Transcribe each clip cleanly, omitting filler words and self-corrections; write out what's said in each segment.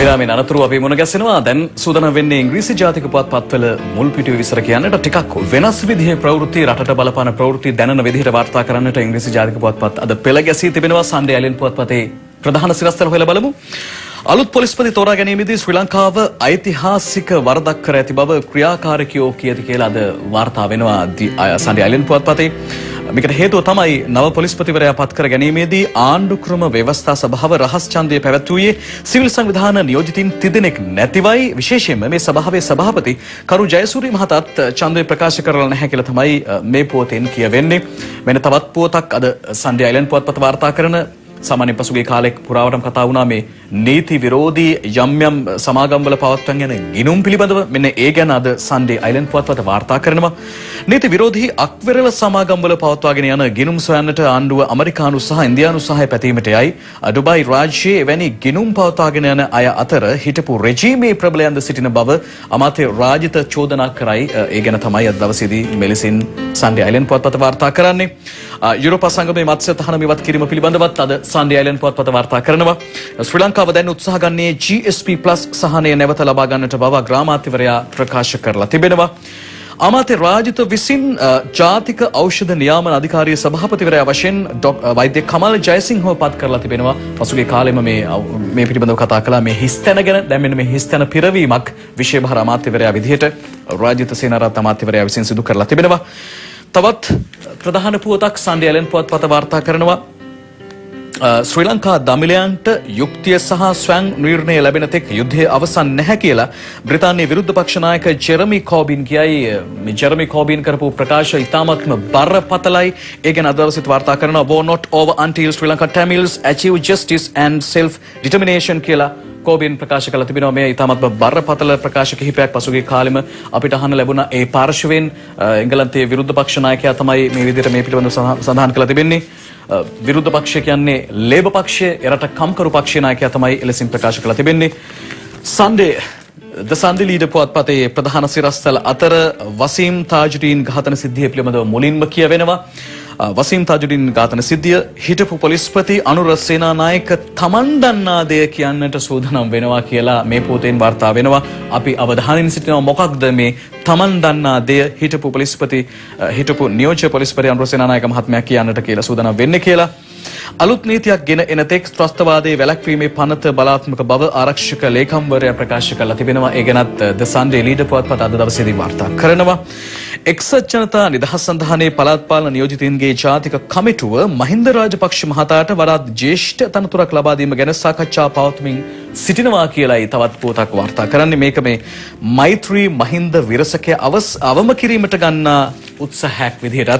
විරාමයෙන් අනතුරු අපි මුණ ගැසෙනවා. දැන් සූදානම් වෙන්නේ ඉංග්‍රීසි ජාතික පුවත්පත්වල මුල් පිටුවේ විස්තර කියන්නට ටිකක් වෙනස් විදිහේ ප්‍රවෘත්ති රටට බලපාන ප්‍රවෘත්ති දැනන විදිහට වාර්තා කරන්නට ඉංග්‍රීසි ජාතික පුවත්පත් අද පෙළ ගැසී තිබෙනවා. සන්ඩේ අයිලන්ඩ් පුවත්පතේ ප්‍රධාන සිරස්තල හොයලා බලමු. අලුත් පොලිස්පති තෝරා ගැනීමේදී ශ්‍රී ලංකාව ඓතිහාසික වරදක් කර ඇති බව ක්‍රියාකාරකයෝ කියති කියලා අද වාර්තා වෙනවා සන්ඩේ අයිලන්ඩ් පුවත්පතේ. මේකට හේතුව තමයි නව පොලිස්පතිවරයා පත් කර ගැනීමේදී ආණ්ඩු ක්‍රම ව්‍යවස්ථා සභාව රහස් ඡන්දය පැවැත්වුවේ සිවිල් සංවිධාන නියෝජිතින් තිදෙනෙක් නැතිවයි. විශේෂයෙන්ම මේ සභාවේ සභාපති කරු ජයසූරිය මහතාත් ඡන්දය ප්‍රකාශ කරලා නැහැ කියලා තමයි මේ පුවතෙන් කියවෙන්නේ. වෙන තවත් පුවතක් අද සන්ඩේ අයිලන්ඩ් පුවත්පත වාර්තා කරන සාමාන්‍ය පසුගිය කාලෙක පුරාවටම කතා වුණා මේ නීති විරෝධී යම් යම් සමාගම්වල පවත්වන යන ගිණුම් පිළිබඳව. මෙන්න ඒ ගැන අද සන්ඩේ අයිලන්ඩ් පුවත්පත වාර්තා කරනවා. නීති විරෝධී අක්වෙරළ සමාගම්වල පවත්වාගෙන යන ගිණුම් සොයන්නට ආණ්ඩුව ඇමරිකානු සහ ඉන්දියානු සහාය පැතීමට යයි. ඩුබයි රාජ්‍යයේ එවැනි ගිණුම් පවත්වාගෙන යන අය අතර හිටපු රෙජීමේ ප්‍රබලයන්ද සිටින බව අමාත්‍ය රාජිත චෝදනා කරයි. ඒ ගැන තමයි අද දවසේදී මෙලෙසින් සන්ඩේ අයිලන්ඩ් පුවත්පත වාර්තා කරන්නේ. යුරෝපා සංගමයේ මත්ස්‍ය තහනම ඉවත් කිරීම පිළිබඳවත් අද සන්ඩේ අයිලන්ඩ් පුවත්පත වාර්තා කරනවා. ශ්‍රී ලංකාව දැන් උත්සාහ ගන්නේ GSP+ සහනය නැවත ලබා ගන්නට බව ග්‍රාමාත්‍යවරයා ප්‍රකාශ කරලා තිබෙනවා. අමාත්‍ය රාජිත විසින් ජාතික ඖෂධ නියාමන අධිකාරිය සභාපතිවරයා වශයෙන් වෛද්‍ය කමල් ජයසිංහව පත් කරලා තිබෙනවා. පසුගිය කාලෙම මේ පිළිබඳව කතා කළා. මේ හිස්තැන ගැන දැන් මෙන්න මේ හිස්තැන පිරවීමක් විශේෂ අමාත්‍යවරයා විදිහට රාජිත සේනාරත්න අමාත්‍යවරයා විසින් සිදු කරලා තිබෙනවා. තවත් ප්‍රධාන පුවතක් සන්ඩේ අයිලන්ඩ් පුවත්පත වාර්තා කරනවා. ශ්‍රී ලංකා දමිලයන්ට යුක්තිය සහ ස්වයං නිර්ණය ලැබෙන තෙක් යුද්ධය අවසන් නැහැ කියලා බ්‍රිතාන්‍යයේ විරුද්ධ පක්ෂ නායක ජෙරමි කෝබින් කියයි. මේ ජෙරමි කෝබින් කරපු ප්‍රකාශ ඉතාමත්ම බරපතලයි. ඒ ගැන අද දවසේත් වාර්තා කරනවා. war not over until Sri Lanka Tamils achieve justice and self determination කියලා කෝබින් ප්‍රකාශ කළ තිබෙනවා. මේ ඉතාමත්ම බරපතල ප්‍රකාශ කිහිපයක් පසුගිය කාලෙම අපිට අහන්න ලැබුණා. ඒ පාර්ශවයෙන් එංගලන්තයේ විරුද්ධ පක්ෂ නායකයා තමයි මේ විදිහට මේ පිළිබඳව සඳහන් කළ තිබෙන්නේ. විරුද්ධ පක්ෂය කියන්නේ ලේබර් පක්ෂය, එරට කම්කරු පක්ෂයේ නායකයා තමයි එලෙසින් ප්‍රකාශ කළ තිබෙන්නේ. ද සන්ඩේ ලීඩර් පුවත්පතේ ප්‍රධාන සිරස්තල අතර වසීම් තාජුඩීන් ඝාතන සිද්ධිය පිළිබඳව මුලින්ම කියවෙනවා. වසීම් තාජුඩීන් ඝාතන සිද්ධිය හිටපු පොලිස්පති අනුර සේනානායක තමන් දන්නා දෙය කියන්නට සූදානම් වෙනවා කියලා මේ පොතෙන් වාර්තා වෙනවා. අපි අවධානයෙන් සිටිනවා මොකක්ද මේ තමන් දන්නා දෙය හිටපු නියෝජ්‍ය පොලිස්පති අනුර සේනානායක මහත්මයා කියන්නට කියලා සූදානම් වෙන්නේ කියලා. අලුත් නීතියක් ගෙන එන තෙක් ත්‍රස්තවාදයේ වැළැක්වීමේ පනත බලාත්මක බව ආරක්ෂක ලේකම්වරයා ප්‍රකාශ කරලා තිබෙනවා. ඒ ගැනත් ද සන්ඩේ ලීඩර් පුවත්පත අද දවසේදී වාර්තා කරනවා. එක්සත් ජනතා නිදහස් සන්ධානයේ පළාත් පාලන නියෝජිතින්ගේ ජාතික කමිටුව මහින්ද රාජපක්ෂ මහතාට වඩාත් ජ්‍යෙෂ්ඨ තනතුරක් ලබා දීම ගැන සාකච්ඡා පවත්වමින් සිටිනවා කියලායි තවත් පුවතක් වාර්තා කරන්නේ. මේක මේ මෛත්‍රී මහින්ද විරසකය අවම කිරීමට ගන්නා උත්සාහයක් විදිහටත්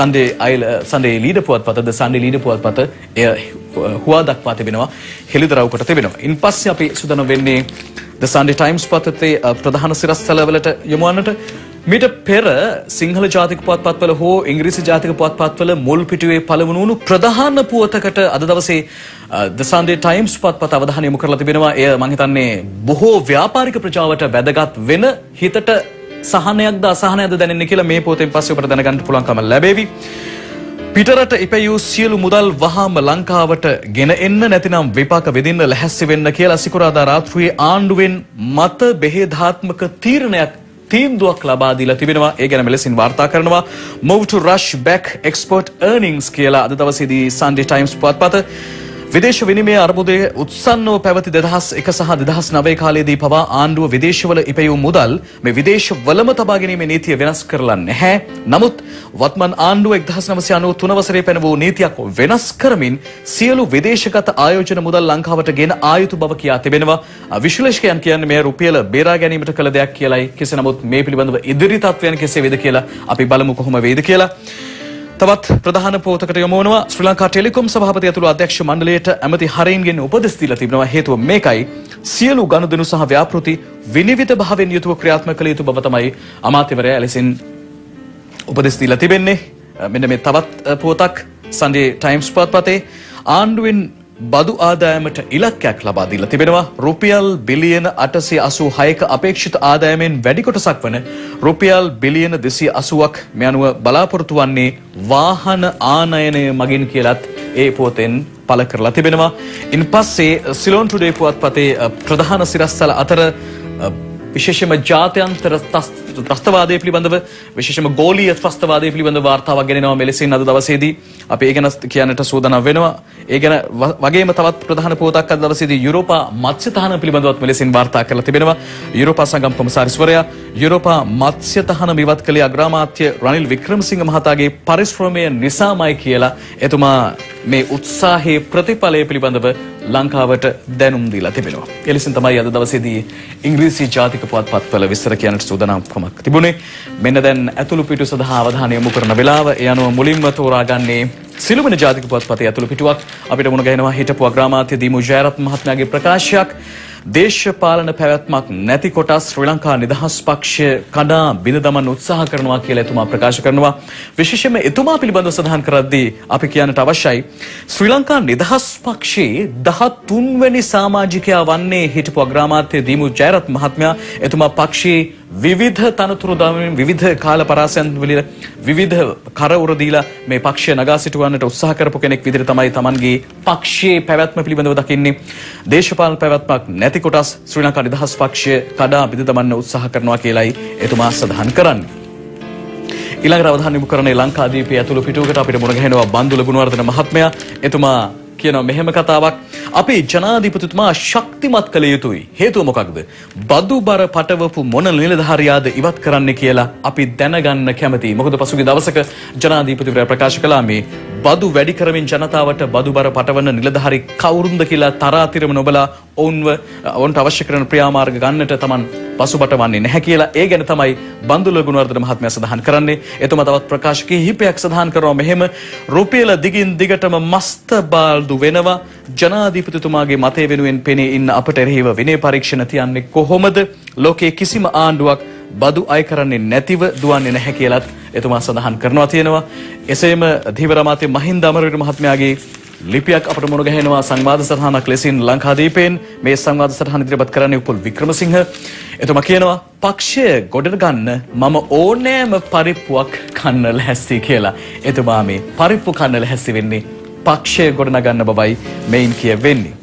සන්ඩේ ලීඩර් පුවත්පත ද සන්ඩේ ලීඩර් පුවත්පත එය හුවා දක්වා තිබෙනවා, හෙළිදරව් කොට තිබෙනවා. ඉන්පස්සේ අපි සූදානම් වෙන්නේ ද සන්ඩේ ටයිම්ස් පොතේ ප්‍රධාන සිරස්තලවලට යමු වන්නට. මීට පෙර සිංහල ජාතික පුවත්පත්වල හෝ ඉංග්‍රීසි ජාතික පුවත්පත්වල මුල් පිටුවේ පළවුණු වුණු ප්‍රධාන පුවතකට අද දවසේ ද සන්ඩේ ටයිම්ස් පුවත්පත අවධානය යොමු කරලා තිබෙනවා. එය මම හිතන්නේ බොහෝ ව්‍යාපාරික ප්‍රජාවට වැදගත් වෙන, හිතට සහනයක්ද අසහනයක්ද දැනෙන්නේ කියලා මේ පොතෙන් පස්සේ ඔබට දැනගන්න පුළුවන්කම ලැබෙවි. පිටරට ඉපැයූ සියලු මුදල් වහාම ලංකාවට ගෙන එන්න නැතිනම් විපාක විඳින්න ලැහැස්සි වෙන්න කියලා සිකුරාදා රාත්‍රියේ ආණ්ඩුවෙන් මත බෙහෙදාත්මක තීන්දුවක් ලබා දීලා තිබෙනවා. ඒ ගැන මෙලෙසින් වාර්තා කරනවා. move to rush back export earnings කියලා අද දවසේදී Sunday Times පුවත්පත. විදේශ විනිමය අර්බුදයේ උත්සන්නව පැවති 2001 සහ 2009 කාලයේදී පවා ආණ්ඩුව විදේශවල ඉපැයූ මුදල් මේ විදේශවලම තබා ගැනීමේ නීතිය වෙනස් කරලා නැහැ. නමුත් වත්මන් ආණ්ඩුව 1993 වසරේ පැනවූ නීතියක් වෙනස් කරමින් සියලු විදේශගත ආයෝජන මුදල් ලංකාවට ගෙන ආයුතු බව කියා තිබෙනවා. විශ්ලේෂකයන් කියන්නේ මේ රුපියල බේරා ගැනීමට කළ දෙයක් කියලායි. කෙසේ නමුත් මේ පිළිබඳව ඉදිරි තත්ත්වයන් කෙසේ වේද කියලා අපි බලමු කොහොම වේද කියලා. තවත් ප්‍රධාන පොතකට යොමු වෙනවා. ශ්‍රී ලංකා ටෙලිකොම් සභාපති ඇතුළු අධ්‍යක්ෂ මණ්ඩලයට ඇමති හරයින්ගෙන් උපදෙස් දීලා තිබෙනවා. හේතුව මේකයි, සියලු ගනුදෙනු සහ ව්‍යාපෘති විනිවිද භාවයෙන් යුතුව ක්‍රියාත්මක කළ යුතු බව තමයි අමාත්‍යවරයා එලෙසින් උපදෙස් දීලා තිබෙන්නේ. මෙන්න මේ තවත් පොතක් සන්ඩේ ටයිම්ස් පුවත්පතේ. ආණ්ඩුවෙන් බදු ආදායමට ඉලක්කයක් ලබා දීලා තිබෙනවා. රුපියල් බිලියන 886ක අපේක්ෂිත ආදායමෙන් වැඩි කොටසක් වන රුපියල් බිලියන 280ක් මේ අනුව බලාපොරොත්තු වන්නේ වාහන ආනයනය මගින් කියලත් ඒ පුවතෙන් පළ කරලා තිබෙනවා. ඉන්පස්සේ සිලෝන් ටුඩේ පුවත්පතේ ප්‍රධාන සිරස්තල අතර විශේෂයෙන්ම ජාත්‍යන්තර ත්‍රස්තවාදය පිළිබඳව විශේෂයෙන්ම ගෝලීය ත්‍රස්තවාදය පිළිබඳව වාර්තාවක් ගෙනෙනවා. මෙලෙසින් අද දවසේදී අපි ඒ ගැන කියන්නට සූදානම් වෙනවා. ඒ ගැන වගේම තවත් ප්‍රධාන පුවතක් අද දවසේදී යුරෝපා මත්ස්‍ය තහනම් පිළිබඳවත් මෙලෙසින් වාර්තා කරලා තිබෙනවා. යුරෝපා සංගම් කොමසාරිස්වරයා යුරෝපා මත්ස්‍ය තහනම් ඉවත් කළේ අග්‍රාමාත්‍ය රනිල් වික්‍රමසිංහ මහතාගේ පරිශ්‍රමය නිසාමයි කියලා එතුමා මේ උත්සාහයේ ප්‍රතිඵලය පිළිබඳව ලංකාවට දැනුම් දීලා තිබෙනවා. එලෙසින් තමයි අද දවසේදී ඉංග්‍රීසි ජාතික පුවත්පත්වල විස්තර කියන්නට සූදානම්කමක් තිබුණේ. මෙන්න දැන් ඇතුළු පිටු සඳහා අවධානය යොමු කරන වෙලාව. ඒ අනුව මුලින්ම තෝරාගන්නේ සිළුමිණ ජාතික පුවත්පතේ ඇතුළු පිටුවක්. අපිට මුණ ගැහෙනවා හිටපු අග්‍රාමාත්‍ය දීමු ජයරත්න මහත්මයාගේ ප්‍රකාශයක්. දේශපාලන පැවැත්මක් නැති කොටස් ශ්‍රී ලංකා නිදහස් පක්ෂය කඩා බිඳ දමන්න උත්සාහ කරනවා කියලා එතුමා ප්‍රකාශ කරනවා. විශේෂයෙන්ම එතුමා පිළිබඳව සඳහන් කරද්දී අපි කියන්නට අවශ්‍යයි ශ්‍රී ලංකා නිදහස් පක්ෂයේ 13 වෙනි සමාජිකයා වන්නේ හිටපු අග්‍රාමාත්‍ය දීමු ජයරත්න මහත්මයා. එතුමා පක්ෂයේ විවිධ තනතුරු දමමින් විවිධ කාල පරාසයන් වල විවිධ කරවුර දීලා මේ පක්ෂය නගා සිටවන්නට උත්සාහ කරපු කෙනෙක් විදිහට තමයි Tamanගේ පක්ෂයේ පැවැත්ම පිළිබඳව දකින්නේ. දේශපාලන පැවැත්මක් නැති කොටස් ශ්‍රී ලංකා නිදහස් පක්ෂය කඩා බිඳ දමන්න උත්සාහ කරනවා කියලයි එතුමා සඳහන් කරන්නේ. ඊළඟට අවධානය යොමු කරන්නේ ලංකාදීපයේ ඇතුළු පිටුවකට අපිට මුණ ගැහෙනවා බන්දුල ගුණවර්ධන මහත්මයා. එතුමා කියනවා මෙහෙම කතාවක්. අපි ජනාධිපතිතුමා ශක්තිමත් කළ යුතුයි. හේතුව මොකක්ද? බදු බර පටවපු මොන නිලධාරියාද ඉවත් කරන්න කියලා අපි දැනගන්න කැමතියි. මොකද පසුගිය දවසක ජනාධිපතිවරයා ප්‍රකාශ කළා මේ බදු වැඩි කරමින් ජනතාවට බදු බර පටවන නිලධාරි කවුරුන්ද කියලා තරාතිරම නොබලා ඔවුන්ට අවශ්‍ය කරන ක්‍රියාමාර්ග ගන්නට Taman පසුබට වන්නේ නැහැ කියලා. ඒ ගැන තමයි බන්දුල ගුණවර්ධන මහත්මයා සඳහන් කරන්නේ. එතුමා තවත් ප්‍රකාශ කිහිපයක් සඳහන් කරනවා මෙහෙම රුපියල දිගින් දිගටම මස්ත බාල්දු වෙනවා. ජනාධිපතිතුමාගේ මතය වෙනුවෙන් පෙනී ඉන්න අපට එරෙහිව විනය පරීක්ෂණ තියන්නේ කොහොමද? ලෝකයේ කිසිම ආණ්ඩුවක් බදු අය කරන්නේ නැතිව දුවන්නේ නැහැ කියලත් එතුමා සඳහන් කරනවා තියෙනවා. එසේම ධීවර අමාත්‍ය මහින්ද අමරවීර මහත්මයාගේ ලිපියක් අපට මුණ ගැහෙනවා සංවාද සටහනක් ලෙසින් ලංකාදීපයෙන්. මේ සංවාද සටහන ඉදිරිපත් කරන්නේ උපුල් වික්‍රමසිංහ. එතුමා කියනවා පක්ෂය ගොඩ ගන්න මම ඕනෑම පරිප්පුවක් කන්න ලැහැස්ති කියලා. එතුමා මේ පරිප්පු කන්න ලැහැස්ති වෙන්නේ පක්ෂය ගොඩනගන්න බවයි මෙයින් කියවෙන්නේ.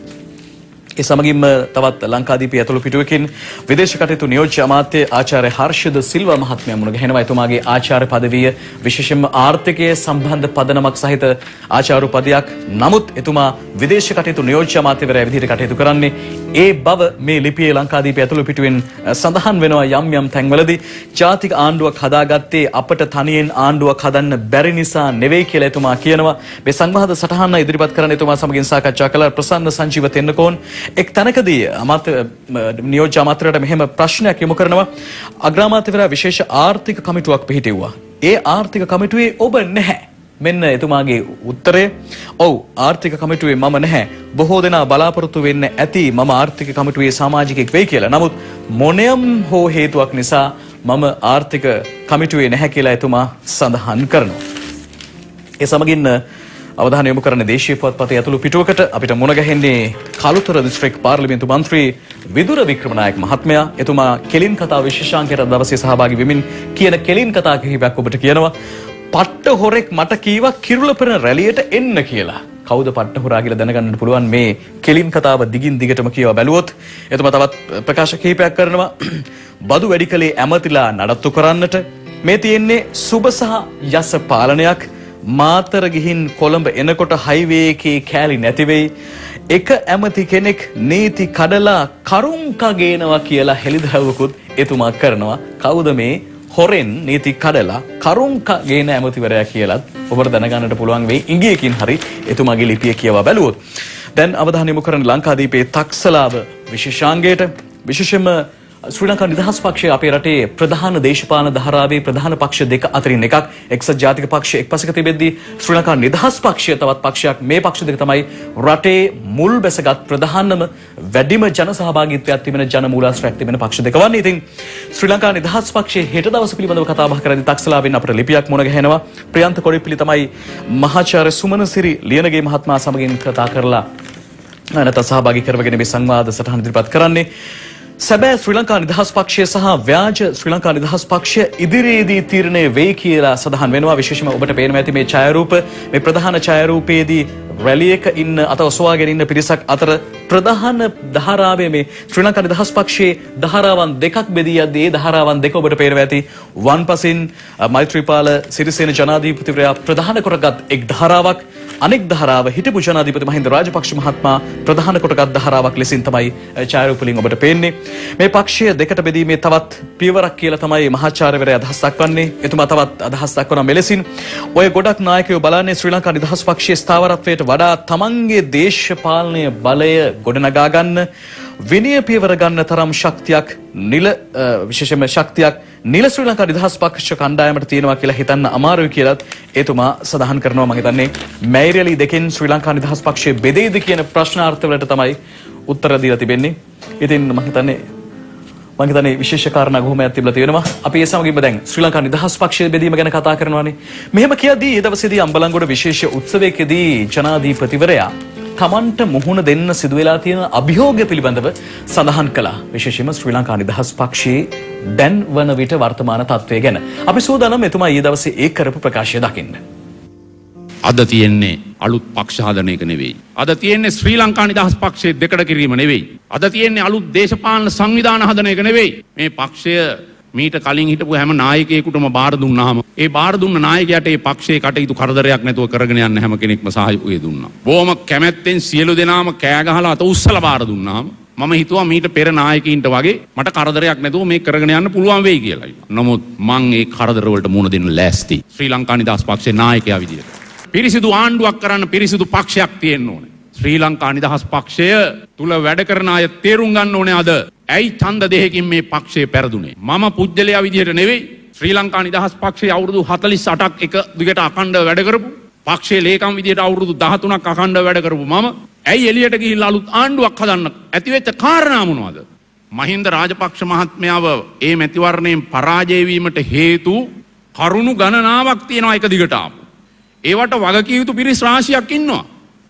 ඒ සමගින්ම තවත් ලංකාදීපයේ ඇතුළු පිටුවකින් විදේශ කටයුතු නියෝජ්‍ය අමාත්‍ය ආචාර්ය හර්ෂද සිල්වා මහත්මයා මුණ ගැහෙනවා. එතුමාගේ ආචාර්ය පදවිය විශේෂයෙන්ම ආර්ථිකයේ සම්බන්ධ පදනමක් සහිත ආචාර්ය පදයක්. නමුත් එතුමා විදේශ කටයුතු නියෝජ්‍ය අමාත්‍යවරයා විදිහට කටයුතු කරන්නේ. ඒ බව මේ ලිපියේ ලංකාදීපයේ ඇතුළු පිටුවෙන් සඳහන් වෙනවා යම් යම් තැන්වලදී. ජාතික ආණ්ඩුවක් හදාගත්තේ අපට තනියෙන් ආණ්ඩුවක් හදන්න බැරි නිසා නෙවෙයි කියලා එතුමා කියනවා. මේ සංවාද සටහන ඉදිරිපත් කරන්න එතුමා සමගින් සාකච්ඡා කළ ප්‍රසන්න සංජීව තෙන්නකෝන් එක් තැනකදී නියෝජ්‍ය අමාත්‍යවරයාට මෙහෙම ප්‍රශ්නයක් යොමු කරනවා. අග්‍රාමාත්‍යවරයා විශේෂ ආර්ථික කමිටුවක් පිහිටෙව්වා. ඒ ආර්ථික කමිටුවේ ඔබ නැහැ. මෙන්න එතුමාගේ උත්තරය. ඔව් ආර්ථික කමිටුවේ මම නැහැ. බොහෝ දෙනා බලාපොරොත්තු වෙන්න ඇති මම ආර්ථික කමිටුවේ සමාජිකයෙක් වෙයි කියලා. නමුත් මොනියම් හෝ හේතුවක් නිසා මම ආර්ථික කමිටුවේ නැහැ කියලා එතුමා සඳහන් කරනවා. ඒ සමගින් අවධානය යොමු කරන දේශීය පුවත්පතේ ඇතුළු පිටුවකට අපිට මුණ ගැහෙන්නේ කළුතර දිස්ත්‍රික් පාර්ලිමේන්තු මන්ත්‍රී විදුර වික්‍රමනායක මහත්මයා. එතුමා කෙලින් කතා විශේෂාංකයට දවසේ සහභාගී වෙමින් කියන කෙලින් කතා කිහිපයක් ඔබට කියනවා. පට්ට හොරෙක් මට කීවා කිරුළපෙන රැළියට එන්න කියලා. කවුද පට්ට හොරා කියලා දැනගන්න පුළුවන් මේ කෙලින් කතාව දිගින් දිගටම කියවා බැලුවොත්. එතුමා තවත් ප්‍රකාශ කිහිපයක් කරනවා. බදු වැඩි කලේ ඇමතිලා නඩත්තු කරන්නට මේ තියෙන්නේ සුබ සහ යස පාලනයක්. මාතර ගිහින් කොළඹ එනකොට හයිවේ එකේ කෑලි නැති වෙයි. එක ඇමති කෙනෙක් නීති කඩලා කරුංක ගේනවා කියලා හෙළිදරව්වකුත් එතුමා කරනවා. කවුද මේ හොරෙන් නීති කඩලා කරුංක ගේන ඇමතිවරයා කියලාත් ඔබට දැනගන්නට පුළුවන් වෙයි ඉංගියකින් හරි එතුමාගේ ලිපිය කියවා බැලුවොත්. දැන් අවධානය යොමු කරන ලංකාදීපයේ තක්සලාව විශේෂාංගයට විශේෂයෙන්ම ශ්‍රී ලංකා නිදහස් පක්ෂය අපේ රටේ ප්‍රධාන දේශපාලන ධාරාවේ ප්‍රධාන පක්ෂ දෙක අතරින් එකක්. එක්සත් ජාතික පක්ෂය එක් පසක තිබෙද්දී ශ්‍රී ලංකා නිදහස් පක්ෂය තවත් පක්ෂයක්. මේ පක්ෂ දෙක තමයි රටේ මුල් බැසගත් ප්‍රධානම වැඩිම ජන සහභාගීත්වයක් තිබෙන ජන මූලාශ්‍රයක් තිබෙන පක්ෂ දෙක වන්නේ. ඉතින් ශ්‍රී ලංකා නිදහස් පක්ෂයේ හෙට දවස පිළිබඳව කතා බහ කරද්දී තක්සලාවෙන් අපට ලිපියක් මුණ ගැහෙනවා. ප්‍රියන්ත කොඩිපිලි තමයි මහාචාර්ය සුමනසිරි ලියනගේ මහත්මයා සමගින් කතා කරලා නැත සහභාගී කරවගෙන මේ සංවාද සටහන ඉදිරිපත් කරන්නේ. සැබෑ ශ්‍රී ලංකා නිදහස් පක්ෂය සහ ව්‍යාජ ශ්‍රී ලංකා නිදහස් පක්ෂය ඉදිරියේදී තීරණය වෙයි කියලා සඳහන් වෙනවා. විශේෂයෙන්ම ඔබට පේනවා ඇති මේ ඡායාරූප, මේ ප්‍රධාන ඡායාරූපයේදී රැලියක ඉන්න අත ඔසවාගෙන ඉන්න පිරිසක් අතර ප්‍රධාන ධාරාවේ මේ ශ්‍රී ලංකා නිදහස් පක්ෂයේ ධාරාවන් දෙකක් බෙදී යද්දී ඒ ධාරාවන් දෙක ඔබට පේනවා ඇති. වන්පසින් මෛත්‍රීපාල සිරිසේන ජනාධිපතිවරයා ප්‍රධාන කොටගත් එක් ධාරාවක්, අනෙක් ධාරාව හිටපු ජනාධිපති මහින්ද රාජපක්ෂ මහත්මයා ප්‍රධාන කොටගත් ධාරාවක් ලෙසින් තමයි ඡායාරූප වලින් ඔබට පේන්නේ. මේ පක්ෂය දෙකට බෙදීමේ තවත් පියවරක් කියලා තමයි මහාචාර්යවරයා අදහස් දක්වන්නේ. එතුමා තවත් අදහස් දක්වන මෙලෙසින් ඔය ගොඩක් නායකයෝ බලන්නේ ශ්‍රී ලංකා නිදහස් පක්ෂයේ ස්ථාවරත්වයට වඩා තමන්ගේ දේශපාලනීය බලය ගොඩනගා ගන්න, විනය පියවර ගන්න තරම් ශක්තියක් විශේෂයෙන්ම ශක්තියක් නිල ශ්‍රී ලංකා නිදහස් පක්ෂ කණ්ඩායමට තියෙනවා කියලා හිතන්න අමාරුයි කියලාත් එතුමා සඳහන් කරනවා. මම හිතන්නේ මැයිරලි දෙකෙන් ශ්‍රී ලංකා නිදහස් පක්ෂය බෙදෙයිද කියන ප්‍රශ්නාර්ථ වලට තමයි උත්තර දීලා තිබෙන්නේ. ඉතින් මම හිතන්නේ විශේෂ කාරණා ගොහමයක් තිබලා තියෙනවා. අපි ඒ සමගින්ම දැන් ශ්‍රී ලංකා නිදහස් පක්ෂයේ බෙදීම ගැන කතා කරනවානේ. මෙහෙම කියද්දී ඒ දවසේදී අම්බලන්ගොඩ විශේෂ උත්සවයකදී ජනාධිපතිවරයා තමන්ට මුහුණ දෙන්න සිදු වෙලා තියෙන අභියෝගය පිළිබඳව සඳහන් කළා. විශේෂයෙන්ම ශ්‍රී ලංකා නිදහස් පක්ෂයේ දැන් වන විට වර්තමාන තත්ත්වය ගැන. අපි සූදානම් එතුමා ඊයේ දවසේ ඒ කරපු ප්‍රකාශය දකින්න. අද තියෙන්නේ අලුත් පක්ෂ හදන එක නෙවෙයි. අද තියෙන්නේ ශ්‍රී ලංකා නිදහස් පක්ෂයේ දෙකට කිරීම නෙවෙයි. අද තියෙන්නේ අලුත් දේශපාලන සංවිධාන හදන එක නෙවෙයි. මේ පක්ෂය මීට කලින් හිටපු හැම නායකයෙකුටම බාර දුන්නාම ඒ බාර දුන්න නායකයාට ඒ පක්ෂයේ කටයුතු කරදරයක් නැතුව කරගෙන යන්න හැම කෙනෙක්ම සහයෝගය දුන්නා. බොහොම කැමැත්තෙන් සියලු දෙනාම කෑ ගහලා අත උස්සලා බාර දුන්නාම මම හිතුවා මීට පෙර නායකයින්ට වගේ මට කරදරයක් නැතුව මේක කරගෙන යන්න පුළුවන් වෙයි කියලා. නමුත් මං ඒ කරදර වලට මුහුණ දෙන්න ලෑස්ති. ශ්‍රී ලංකා නිදහස් පක්ෂයේ නායකයා විදියට. පිරිසිදු ආණ්ඩුවක් කරන්න පිරිසිදු පක්ෂයක් තියෙන්න ඕනේ. ශ්‍රී ලංකා නිදහස් පක්ෂය තුල වැඩ කරන අය තේරුම් ගන්න ඕනේ අද ඇයි ඡන්ද දෙකකින් මේ පක්ෂය පෙරදුනේ. මම පුජ්‍යලයා විදියට නෙවෙයි. ශ්‍රී ලංකා නිදහස් පක්ෂයේ අවුරුදු 48ක් එක දිගට අඛණ්ඩව වැඩ කරපු පක්ෂයේ ලේකම් විදියට අවුරුදු 13ක් අඛණ්ඩව වැඩ කරපු මම ඇයි එළියට ගිහිල්ලා අලුත් ආණ්ඩුවක් හදන්න ඇතිවෙච්ච කාරණා මොනවද? මහින්ද රාජපක්ෂ මහත්මයාව ඒ මැතිවරණයෙන් පරාජය වීමට හේතු කරුණු ගණනාවක් තියෙනවා එක දිගට ආපු. ඒවට වගකිය යුතු පිරිස් රාශියක් ඉන්නවා.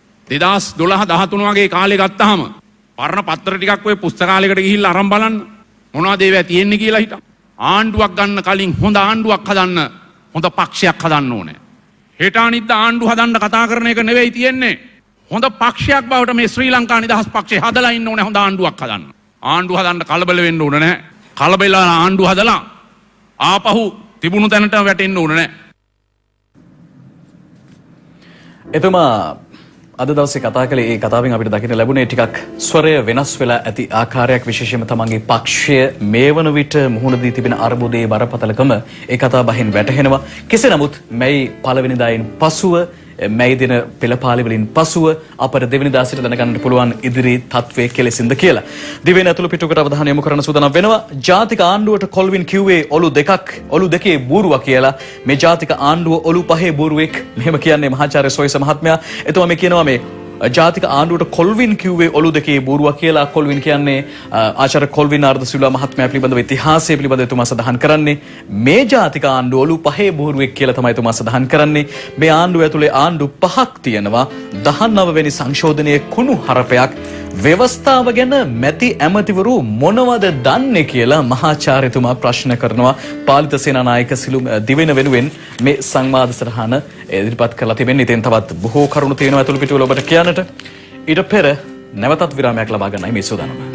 2012-13 වගේ කාලේ ගත්තාම පරණ පත්‍ර ටිකක් ඔය පුස්තකාලයකට ගිහිල්ලා අරන් බලන්න මොනවද ඒවා තියෙන්නේ කියලා හිටන්. ආණ්ඩුවක් ගන්න කලින් හොඳ ආණ්ඩුවක් හදන්න හොඳ පක්ෂයක් හදන්න ඕනේ. හෙට අනිද්දා ආණ්ඩුව හදන්න කතා කරන එක නෙවෙයි තියෙන්නේ. හොඳ පක්ෂයක් බවට මේ ශ්‍රී ලංකා නිදහස් පක්ෂය හදලා ඉන්න ඕනේ. හොඳ ආණ්ඩුවක් හදන්න. ආණ්ඩුව හදන්න කලබල වෙන්න ඕනේ නැහැ. කලබල ආණ්ඩුව හදලා ආපහු තිබුණු තැනට වැටෙන්න ඕනේ නැහැ. එතුමා අද දවසේ කතා කළේ ඒ කතාවෙන් අපිට දකින්න ලැබුණේ ටිකක් ස්වරය වෙනස් වෙලා ඇති ආකාරයක්. විශේෂයෙන්ම තමන්ගේ පක්ෂය මේ වන විට මුහුණ දී තිබෙන අර්බුදයේ බරපතලකම ඒ කතා බහින් වැටහෙනවා. කෙසේ නමුත් මැයි 1 වෙනිදායින් පසුව මැයි දින පෙළපාලි වලින් පසුව අපට දෙවෙනිදා සිට දැනගන්නට පුළුවන් ඉදිරි තත්ත්වයේ කෙලෙසින්ද කියලා. දිවෙන ඇතුළු පිටුකට අවධානය යොමු කරන සූදානම් වෙනවා. ජාතික ආණ්ඩුවට කොල්වින් කිව්වේ ඔලු දෙකේ බූරුවා කියලා. මේ ජාතික ආණ්ඩුව ඔලු පහේ බූරුවෙක්. මෙහෙම කියන්නේ මහාචාර්ය සොයිස මහත්මයා. එතුමා මේ කියනවා මේ ජාතික ආණ්ඩුවට කොල්වින් කිව්වේ ඔලු දෙකේ බූරුවා කියලා. කොල්වින් කියන්නේ ආචාර්ය කොල්වින් ආර්දසිල්වා මහත්මයා පිළිබඳව ඉතිහාසය පිළිබඳව එතුමා සඳහන් කරන්නේ මේ ජාතික ආණ්ඩුව ඔලු පහේ බූරුවෙක් කියලා තමයි එතුමා සඳහන් කරන්නේ. මේ ආණ්ඩුව ඇතුලේ ආණ්ඩු පහක් තියෙනවා. 19 වෙනි සංශෝධනයේ කුණු හරපයක්. ව්‍යවස්ථාව ගැන මැති ඇමතිවරු මොනවද දන්නේ කියලා මහාචාර්යතුමා ප්‍රශ්න කරනවා. පාලිත සේනානායක දිවෙන වෙනුවෙන් මේ සංවාද සටහන ඉදිරිපත් කරලා තිබෙන්නේ. ඉතින් තවත් බොහෝ කරුණු තියෙනවා ඇතුළු පිටුවල ඔබට කියන්නට. ඊට පෙර නැවතත් විරාමයක් ලබා ගන්නයි මේ සූදානම.